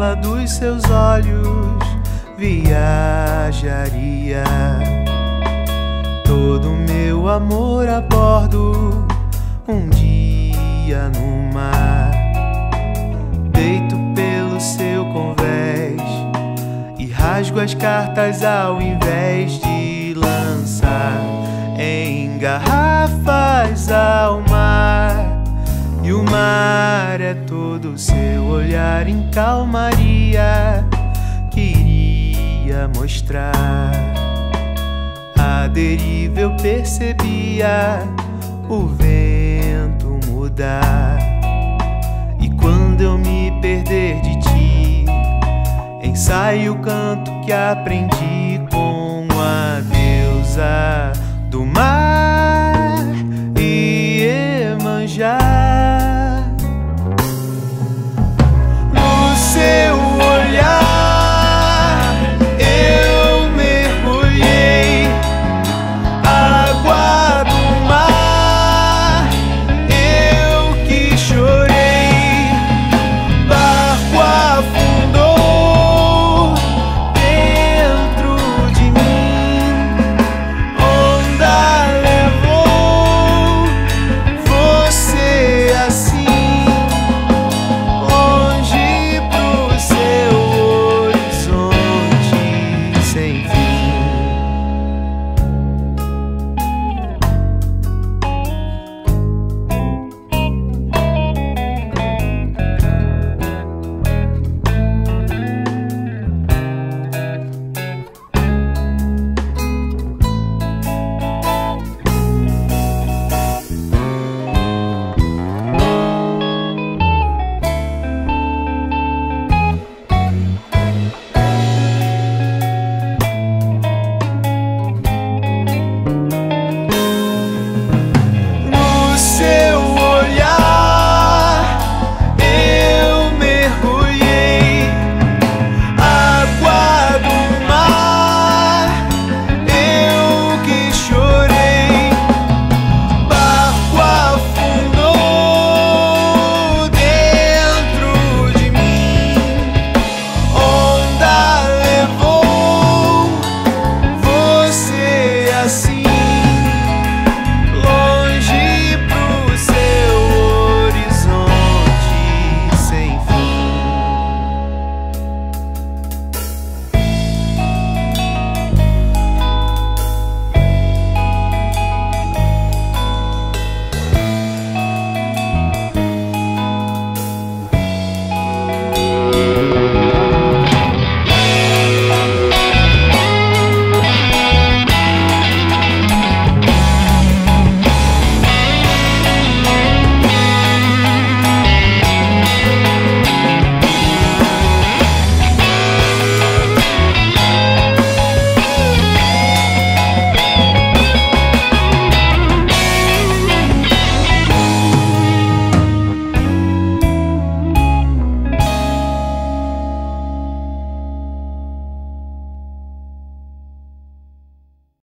janela dos seus olhos viajaria. Todo meu amor a bordo, um dia no mar. Deito pelo seu convés e rasgo as cartas ao invés de lançar em garrafas ao mar. E o mar é todo seu olhar em calmaria que iria mostrar. À deriva eu percebia o vento mudar. E quando eu me perder de ti, ensaio o canto que aprendi com a deusa do mar.